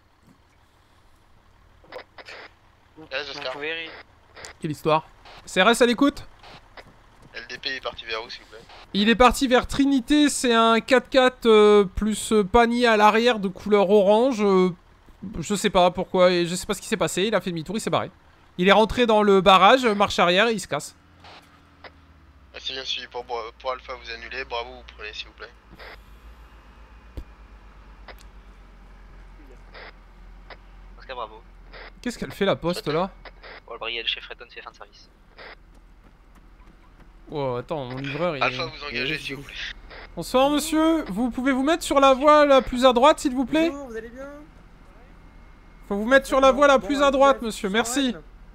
Eh, Jessica. Vous pouvez... Quelle histoire. C R S à l'écoute. L D P est parti vers où, s'il vous plaît? Il est parti vers Trinité, c'est un quatre-quatre euh, plus euh, panier à l'arrière de couleur orange. Euh, je sais pas pourquoi, et je sais pas ce qui s'est passé, il a fait demi-tour, il s'est barré. Il est rentré dans le barrage, marche arrière et il se casse. Ah, c'est bien suivi pour, pour Alpha, vous annulez. Bravo, vous prenez, s'il vous plaît. Oscar, bravo. Qu'est-ce qu'elle fait la poste là? Bon, le brigade chez Fredon, c'est fin de service. Oh, attends, mon livreur il est... Alpha, vous engagez, s'il vous plaît. Bonsoir monsieur, vous pouvez vous mettre sur la voie la plus à droite s'il vous plaît? Bonjour, vous allez bien? Faut vous mettre sur la voie la plus à droite monsieur, merci.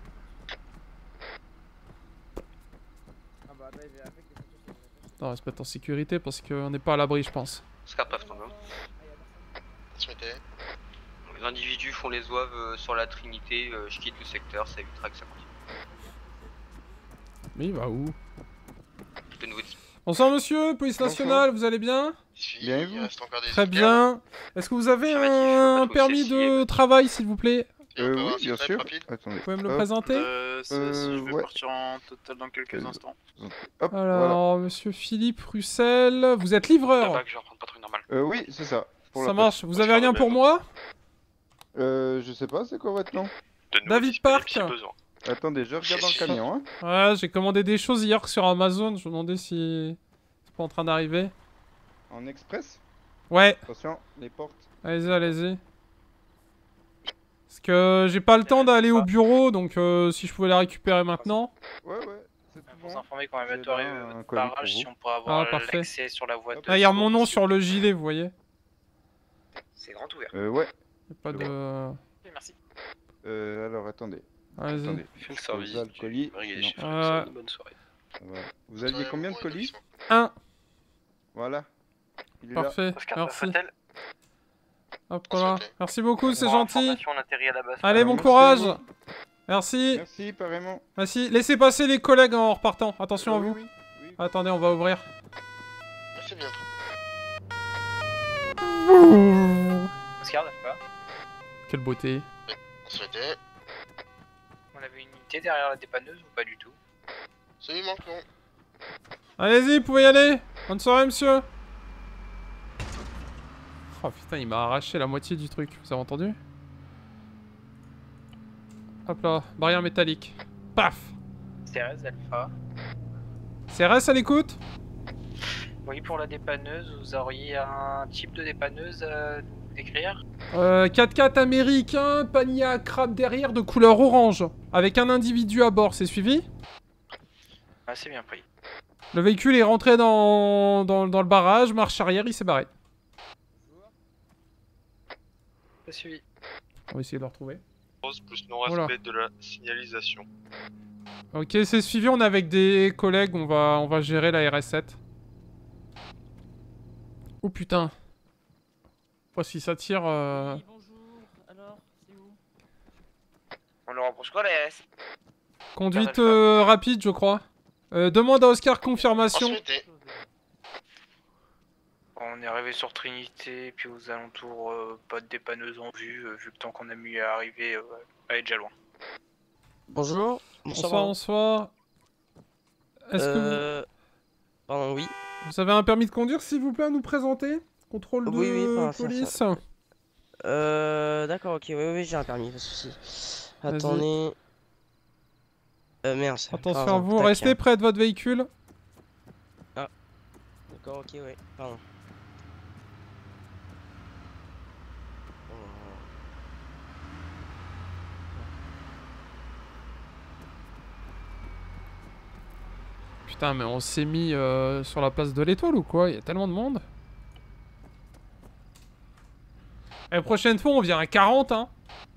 Ah bah, attends, il va avec les photos. Non, reste pas en sécurité parce qu'on n'est pas à l'abri je pense. Oscar, paf, ton nom. Transmettez. Les individus font les oeuvres euh, sur la Trinité, euh, je quitte le secteur, ça évitera que ça continue. Mais il va où? De nouveau dit. Bonsoir monsieur, police nationale, vous allez bien? Bien, il reste encore des Très Oscars. bien. Est-ce que vous avez un permis de travail s'il vous plaît? Euh, oui, bien sûr. Attendez. Vous pouvez me le Hop. présenter? Euh, c'est- Euh, je vais ouais. partir en total dans quelques instants. Hop, Alors, monsieur Philippe Russell, vous êtes livreur? Là-bas que je vais reprendre patrouille normale. Euh, oui, c'est ça. Pour Ça la marche, poste. vous avez rien pour moi? Euh, je sais pas, c'est quoi votre nom? David Park. Attendez, je regarde dans le camion, hein. Ouais, j'ai commandé des choses hier sur Amazon, je me demandais si c'est pas en train d'arriver. En express? Ouais. Attention, les portes. Allez-y, allez-y. Parce que j'ai pas le temps d'aller au bureau, donc euh, si je pouvais la récupérer maintenant. Ouais, ouais, c'est tout Pour bon. vous informer quand même, toi arrive un au colis barrage pour si vous. on pourra avoir Ah, parfait. l'accès sur la voie de... Ah, il y a mon nom sur le gilet, vous voyez. C'est grand ouvert. Euh, ouais. Y a pas de... Merci. Euh, alors attendez. Allez-y. Attendez. Fais le Je service pose là le colis. brigadier Non. chef. Euh, Bonne soirée. Voilà. Vous aviez combien de colis? Un. Voilà. Il est Parfait, là. merci. Hop là. Merci beaucoup, c'est gentil. Information, on atterrit à la base. Allez, bon Merci courage. à vous. Merci. Merci, pareillement. Merci. Laissez passer les collègues en repartant. Attention à vous. Attendez, on va ouvrir. C'est bien. Oscar, lâche pas. Quelle beauté. Transmettez. On avait une unité derrière la dépanneuse ou pas du tout? Absolument que non. Allez-y, vous pouvez y aller. Bonne soirée, monsieur. Oh putain, il m'a arraché la moitié du truc. Vous avez entendu? Hop là, barrière métallique. Paf. C R S Alpha. C R S à l'écoute? Oui, pour la dépanneuse, vous auriez un type de dépanneuse à nous décrire? Euh, quatre-quatre américain, panier à crabe derrière de couleur orange. Avec un individu à bord, c'est suivi? Ah, c'est bien pris. Le véhicule est rentré dans, dans, dans le barrage, marche arrière, il s'est barré. C'est suivi. On va essayer de le retrouver. Plus non-respect de la signalisation. Ok, c'est suivi, on est avec des collègues, on va, on va gérer la R S sept. Oh putain. Oh, si ça tire... Euh... On le rapproche quoi, la R S? Conduite euh, rapide, je crois. Euh, demande à Oscar confirmation. On est arrivé sur Trinité, puis aux alentours, euh, pas de dépanneuse en vue, euh, vu que tant qu'on a mis à arriver, euh, elle est déjà loin. Bonjour. Bonsoir, bonsoir. Est-ce Euh, que Pardon, oui. vous... vous avez un permis de conduire, s'il vous plaît, à nous présenter? Contrôle de Oui, oui, par rapport à police. ça. Euh, d'accord, ok, oui, oui, j'ai un permis, pas de soucis. Vas-y. Attendez. Euh, merde. Attention pardon, à vous, tac. restez près de votre véhicule. Ah. D'accord, ok, ouais, pardon. Putain, mais on s'est mis euh, sur la place de l'Étoile ou quoi? Il y a tellement de monde. Et la prochaine fois, on vient à quarante, hein.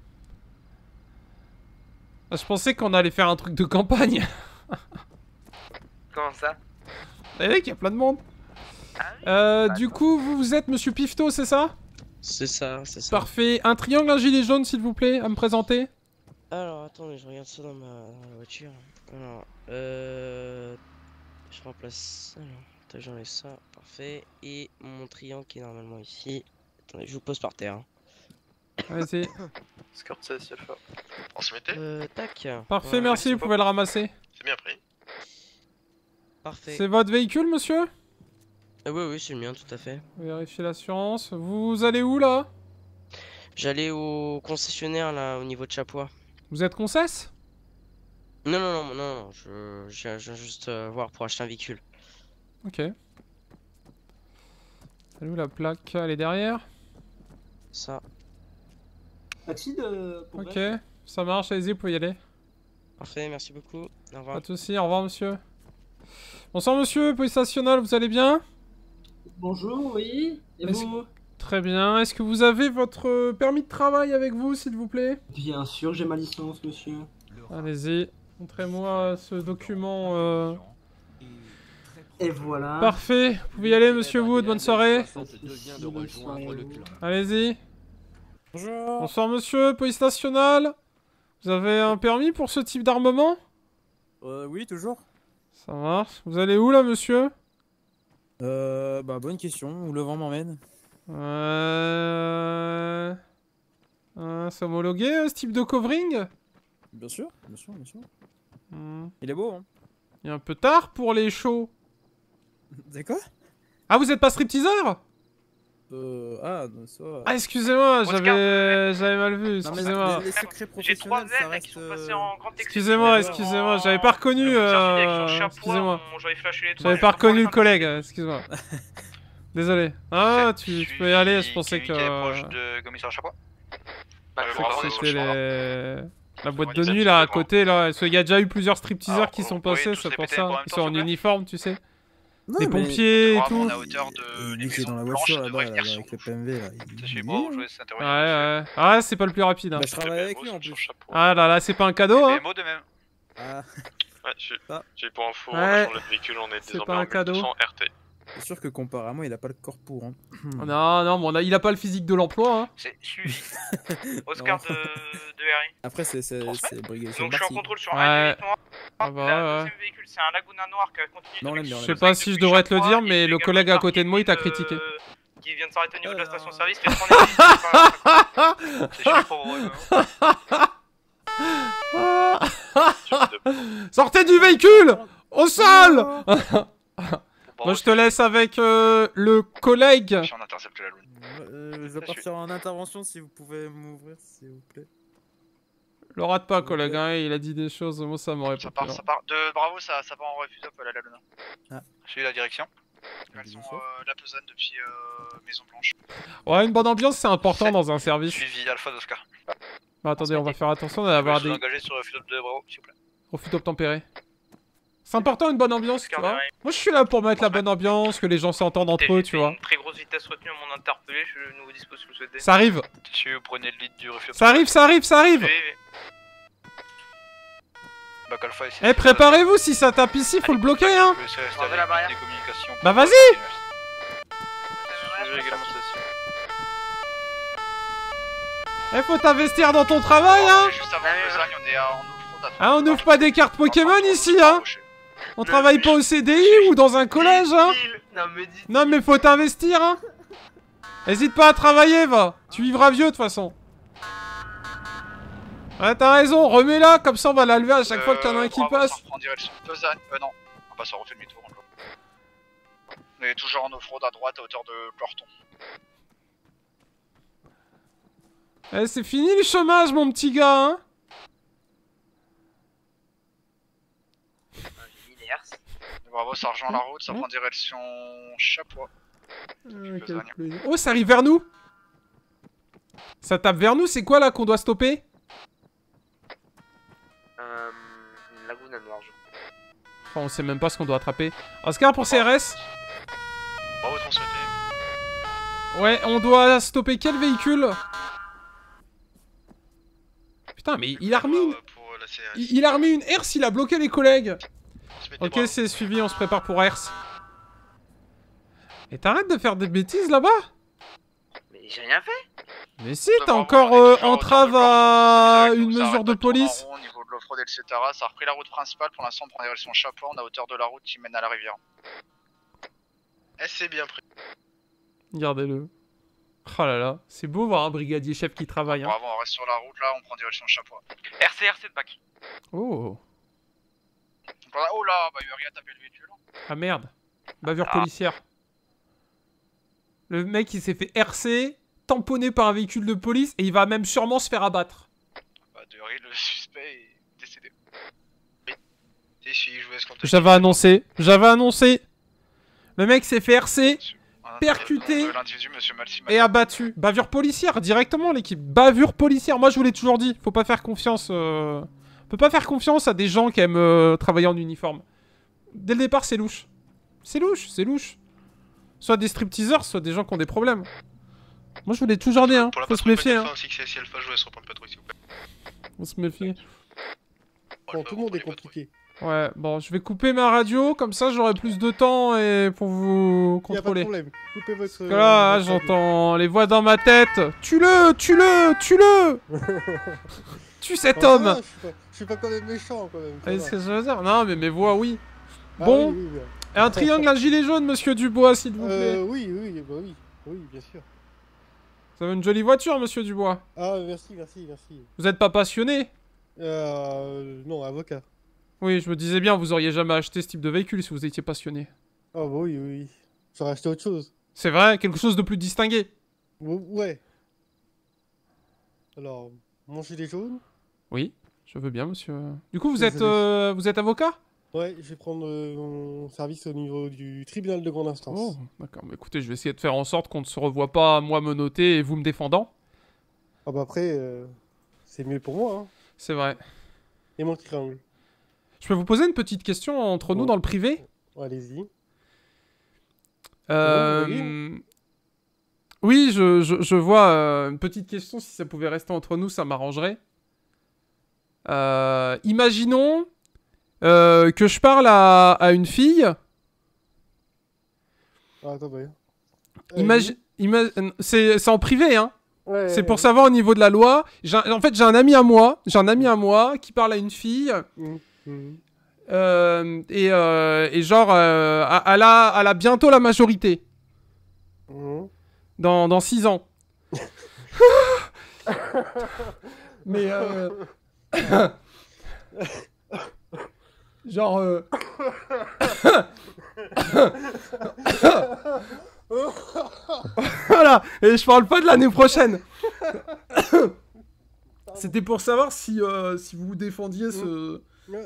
Ah, je pensais qu'on allait faire un truc de campagne. Comment ça? Vous voyez qu'il y a plein de monde. Euh, du coup, vous, vous êtes Monsieur Pifto, c'est ça? C'est ça, c'est ça. Parfait. Un triangle, un gilet jaune, s'il vous plaît, à me présenter. Alors, attendez, je regarde ça dans ma, dans la voiture. Alors, euh... je remplace... Alors, attends, j'enlève ça, parfait. Et mon triangle qui est normalement ici. Attendez, je vous pose par terre. hein. Allez-y. Escort seize, Alpha. Transmettez. Euh, tac. Parfait, Ouais, merci, vous pouvez le ramasser. C'est bien pris. Parfait. C'est votre véhicule, monsieur? Euh, oui, oui, c'est le mien, tout à fait. Vérifiez l'assurance. Vous allez où, là? J'allais au concessionnaire, là, au niveau de Chapois. Vous êtes concesse? Non, non, non, non, non, je, je viens je viens juste euh, voir pour acheter un véhicule. Ok. Elle est où la plaque? Elle est derrière? Ça. Taxi de... pour Ok, Brest. ça marche, allez-y, vous pouvez y aller. Parfait, merci beaucoup. Au revoir. Pas de soucis, au revoir, monsieur. Bonsoir, monsieur, police nationale, vous allez bien? Bonjour, oui. Et Est-ce- vous? Très bien. Est-ce que vous avez votre euh, permis de travail avec vous, s'il vous plaît? Bien sûr, j'ai ma licence, monsieur. Allez-y, montrez-moi euh, ce document. euh. Et voilà. Parfait, vous pouvez y aller, monsieur Wood, bonne soirée. Bonne soirée à vous. Allez-y. Bonjour. Bonsoir, monsieur, police nationale. Vous avez un permis pour ce type d'armement? Euh, oui, toujours. Ça marche. Vous allez où, là, monsieur? Euh, bah, bonne question. Où le vent m'emmène? Euh... euh, c'est homologué, euh, ce type de covering? Bien sûr, bien sûr, bien sûr. Hmm. Il est beau, hein? Il est un peu tard pour les shows. C'est quoi? Ah, vous êtes pas stripteaseur? Euh, ah, non, ça... Ah, excusez-moi, Oscar. j'avais j'avais mal vu, Non, mais excusez-moi. les, les secrets J'ai professionnels, trois ça veines reste... qui sont passées en grande Excusez-moi, excusez-moi, j'avais pas reconnu, euh... excusez-moi. J'avais flashé les J'avais pas reconnu le collègue, excuse-moi. Désolé. Ah, tu, tu peux y aller, je pensais que... proche de commissaire Chapois. Je pensais que c'était les... la boîte de nuit, là, à côté, là. Parce qu'il y a déjà eu plusieurs stripteaseurs qui sont passés, c'est pour ça. Ils sont en uniforme, tu sais. Non, Les mais- pompiers et tout. Il est dans la voiture, là-bas, là, avec le P M V, là. Il... il- Ouais, ouais. Ah, c'est pas le plus rapide, hein. Bah, je travaille avec lui, en plus. Ah là là, c'est pas un cadeau, hein. de même. Ah. Ouais, j'ai j'ai pour info, Ouais. on a changé de véhicule, on est C'est désormais pas un en cadeau. mille deux cents R T. C'est sûr que comparément, il a pas le corps pour, hein. Non, non, mais on a... il a pas le physique de l'emploi, hein. C'est suivi. Oscar de, de R I. Après, c'est c'est c'est brigade. c'est Donc je suis en Barty. contrôle sur un Ouais. véhicule noir. Ah bah, Le ouais. deuxième véhicule, c'est un Laguna noir qui a continué. Non, on l'aime bien, on Je l'aime sais bien. pas si je devrais te le dire, mais le collègue à côté de moi, il t'a critiqué. Qui vient de s'arrêter au niveau de la Euh, station service. Les trois négligés, c'est juste pour vous. Sortez du véhicule! Au sol! Moi, je te laisse avec euh, le collègue. Si on intercepte la lune. Euh, je vais partir en intervention si vous pouvez m'ouvrir, s'il vous plaît. Le rate pas, collègue, hein, il a dit des choses, moi ça m'aurait pas Ça part, plu. ça part. De Bravo, ça, ça part en refus up à la Luna. Ah. J'ai eu la direction. Elles sont euh, la pesane depuis euh, Maison Blanche. Ouais, une bonne ambiance, c'est important dans un service. Suivi Alpha d'Oscar. Bah, attendez, on va faire attention d'avoir Je vais des vous engager sur refus up de Bravo, s'il vous plaît. refus d'obtempérer. C'est important une bonne ambiance, tu vois. Moi, je suis là pour mettre la bonne ambiance, que les gens s'entendent entre eux, tu vois. Une très grosse vitesse retenue à mon interpellé. Je suis de nouveau dispo si vous le souhaitez. Ça arrive. Si vous prenez le lead du refus up. Ça arrive, ça arrive, ça arrive. Oui, oui. Bac Alpha, ici. Eh, préparez-vous, si ça tape ici, faut le bloquer, hein. Je vais Enlevez la barrière. des communications. Bah, vas-y. Je vais également ça. Eh, faut t'investir dans ton travail, hein. Juste avant Besogne, on est en offre. Ah, on ouvre pas des cartes Pokémon ici, hein. On travaille pas au C D I ou dans un collège, hein. Non, mais dis. Non, mais faut t'investir, hein. Hésite pas à travailler, va. Tu vivras vieux, de toute façon. Ouais, t'as raison, remets-la, comme ça on va la lever à chaque fois qu'il y en a un qui passe. On dirait le son Besogne. Euh, non. On passe, on refait demi-tour. On est toujours en off-road à droite à hauteur de Corton. Eh, c'est fini le chômage, mon petit gars, hein. Bravo, ça rejoint la route, ça prend direction Chapois. Oh, ça arrive vers nous. Ça tape vers nous, c'est quoi là qu'on doit stopper? Euh. Laguna noire, je Enfin, on sait même pas ce qu'on doit attraper. Oscar pour C R S. Bravo, transmettez. Ouais, on doit stopper quel véhicule? Putain, mais il a remis une... Il, il a remis une herse, il a bloqué les collègues. Ok, c'est suivi, on se prépare pour herse. Et t'arrêtes de faire des bêtises là-bas? Mais j'ai rien fait. Mais si, t'as encore euh, entrave à une mesure de police. Au niveau de l'off-road, et cetera. Ça a repris la route principale. Pour l'instant, on prend direction Chapeau. On est à hauteur de la route qui mène à la rivière. Eh, c'est bien pris. Regardez-le. Oh là là, c'est beau voir un brigadier chef qui travaille. Hein. Bravo, on reste sur la route là. On prend direction Chapeau. R C, R C de back. Oh. Voilà. Oh là, bah il a rien tapé le véhicule. Ah merde. Bavure Ah. policière. Le mec il s'est fait R C, tamponné par un véhicule de police et il va même sûrement se faire abattre. Bah de rire, le suspect est décédé. Si, si, je vous laisse compter. J'avais annoncé, j'avais annoncé. Le mec s'est fait R C, percuté De l'individu, monsieur Malcy. et abattu. Bavure policière, directement l'équipe. Bavure policière, moi je vous l'ai toujours dit. Faut pas faire confiance. Euh... On peut pas faire confiance à des gens qui aiment euh, travailler en uniforme. Dès le départ c'est louche. C'est louche, c'est louche. Soit des stripteasers, soit des gens qui ont des problèmes. Moi je vous l'ai toujours dit, hein. Pour la Faut se patrouille méfier, hein. Alpha ainsi que C S I Alpha, je vous laisse reprendre patrouille, s'il vous plaît. Faut se méfier. Bon, tout le monde est compliqué. Ouais, bon, je vais couper ma radio, comme ça j'aurai plus de temps et pour vous Il y a pas de contrôler. problème. Coupez votre. Parce que là, votre- j'entends les voix dans ma tête. Tue-le, tue-le, tue-le. Tue cet Ah, homme. ça va, Je suis pas- je suis pas quand même méchant quand même. ça Vous voyez va. ce que je veux dire? Non, mais mes voix, oui. Ah Bon. oui, oui, oui. Et un triangle, un gilet jaune, monsieur Dubois, s'il vous plaît. Euh, oui, oui, bah oui, oui, bien sûr. Vous avez une jolie voiture, monsieur Dubois. Ah, merci, merci, merci. Vous êtes pas passionné? Euh, non, avocat. Oui, je me disais bien, vous auriez jamais acheté ce type de véhicule si vous étiez passionné. Ah, bah oui, oui, oui. J'aurais acheté autre chose. C'est vrai, quelque chose de plus distingué. Ou- Ouais. Alors, mon gilet jaune. Oui, je veux bien, monsieur. Du coup, vous Désolé. êtes, euh, vous êtes avocat? Ouais, je vais prendre euh, mon service au niveau du tribunal de grande instance. Oh, d'accord. Bah, écoutez, je vais essayer de faire en sorte qu'on ne se revoie pas, moi me noter et vous me défendant. Ah bah après, euh, c'est mieux pour moi, hein. C'est vrai. Et mon triangle. Je peux vous poser une petite question entre nous Oh. dans le privé? Allez-y. Euh... C'est bon, vous Oui, je, je, je vois euh, une petite question, si ça pouvait rester entre nous, ça m'arrangerait. Euh, imaginons euh, que je parle à, à une fille. Ah, attends, bah. Imagi ima- c'est c'est en privé, hein. Ouais, c'est ouais, pour ouais. savoir au niveau de la loi. J'ai un- En fait, j'ai un ami à moi, j'ai un ami à moi qui parle à une fille. Mmh, mmh. Euh, et, euh, et genre, euh, elle, a, elle a bientôt la majorité. Mmh. Dans, dans six ans. Mais euh... genre euh... voilà, et je parle pas de l'année prochaine. C'était pour savoir si, euh, si vous défendiez ce...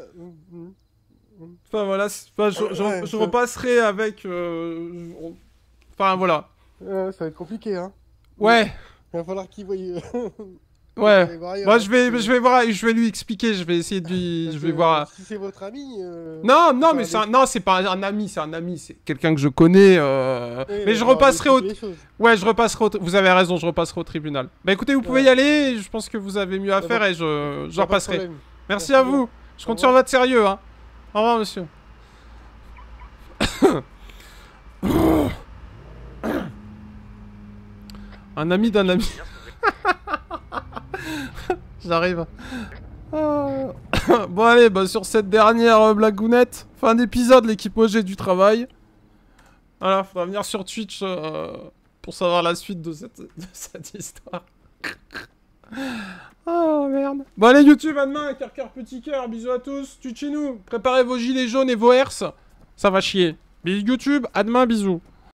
Enfin voilà, c'est- enfin, je, je- Ouais, je ça- repasserai avec... euh, je- Enfin voilà. Ouais, ça va être compliqué, hein. Ouais. Il va falloir qu'il voie. Ouais. voir ailleurs, Moi hein, je vais, parce que- je vais voir, je vais lui expliquer, je vais essayer de lui, je parce vais que, voir. Si c'est votre ami. euh, Non, non, ça mais va c'est un, aller- non, c'est pas un, un ami, c'est un ami, c'est quelqu'un que je connais. euh, Oui, mais je on va repasserai au, expliquer les choses. ouais, je repasserai au, vous avez raison, je repasserai au tribunal. Bah écoutez, vous pouvez y aller. Je pense que vous avez mieux à Y a faire pas- et je, y je a pas de repasserai. problème. Merci Merci à bien. vous. Je Au compte sur revoir. votre sérieux, hein. Au revoir, monsieur. Un ami d'un ami. J'arrive. Ah. Bon allez, bah sur cette dernière euh, blagounette, fin d'épisode, l'équipe O G du travail. Voilà, faudra venir sur Twitch euh, pour savoir la suite de cette, de cette histoire. Oh merde. Bon allez YouTube, à demain, cœur cœur petit cœur, bisous à tous, Twitchez-nous, préparez vos gilets jaunes et vos herses, ça va chier. Bisous YouTube, à demain, bisous.